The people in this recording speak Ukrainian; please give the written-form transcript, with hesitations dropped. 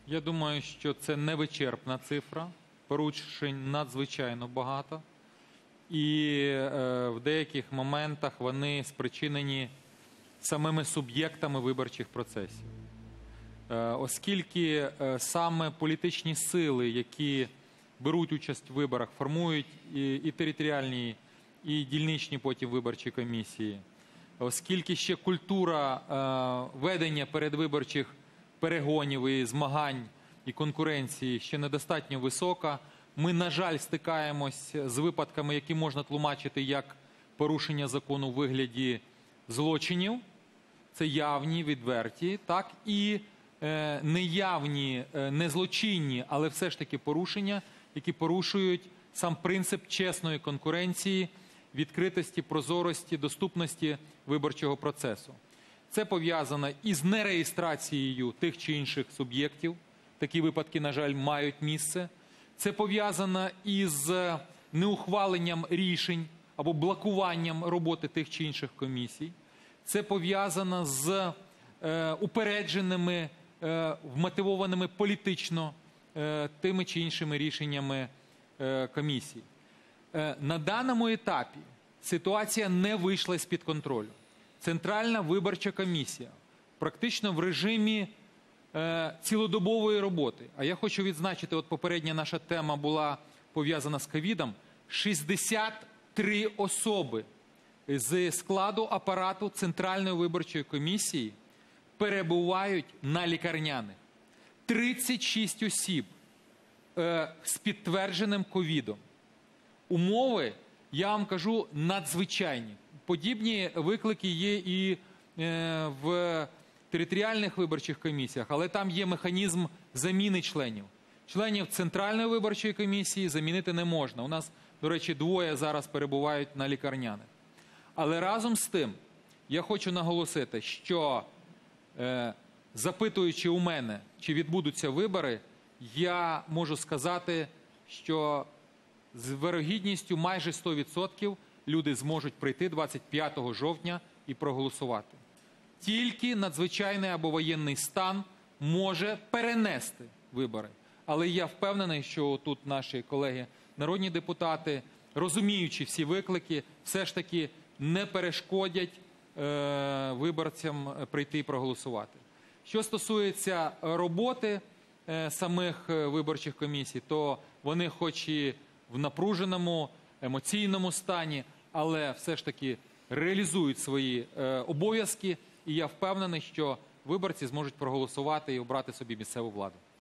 Я думаю, що це невичерпна цифра. Порушень надзвичайно багато. І в деяких моментах вони спричинені самими суб'єктами виборчих процесів. Оскільки саме політичні сили, які беруть участь в виборах, формують і територіальні, і дільничні потім виборчі комісії, оскільки ще культура ведення передвиборчих перегонів і змагань і конкуренції ще недостатньо висока, ми, на жаль, стикаємось з випадками, які можна тлумачити як порушення закону у вигляді злочинів, це явні, відверті, так, і неявні, незлочинні, але все ж таки порушення, які порушують сам принцип чесної конкуренції, відкритості, прозорості, доступності виборчого процесу. Це пов'язано із нереєстрацією тих чи інших суб'єктів. Такі випадки, на жаль, мають місце. Це пов'язано із неухваленням рішень або блокуванням роботи тих чи інших комісій. Це пов'язано з упередженими, вмотивованими політично тими чи іншими рішеннями комісій. На даному етапі ситуація не вийшла з-під контролю. Центральна виборча комісія практично в режимі цілодобової роботи. А я хочу відзначити, от попередня наша тема була пов'язана з ковідом. 63 особи з складу апарату Центральної виборчої комісії перебувають на лікарняних. 36 осіб з підтвердженим ковідом. Умови, я вам кажу, надзвичайні. Подібні виклики є і в територіальних виборчих комісіях, але там є механізм заміни членів. Членів Центральної виборчої комісії замінити не можна. У нас, до речі, двоє зараз перебувають на лікарняних. Але разом з тим, я хочу наголосити, що запитуючи у мене, чи відбудуться вибори, я можу сказати, що з вірогідністю майже 100% люди зможуть прийти 25 жовтня і проголосувати. Тільки надзвичайний або воєнний стан може перенести вибори. Але я впевнений, що тут наші колеги народні депутати, розуміючи всі виклики, все ж таки не перешкодять виборцям прийти і проголосувати. Що стосується роботи самих виборчих комісій, то вони хоч і в напруженому, емоційному стані, але все ж таки реалізують свої обов'язки. І я впевнений, що виборці зможуть проголосувати і обрати собі місцеву владу.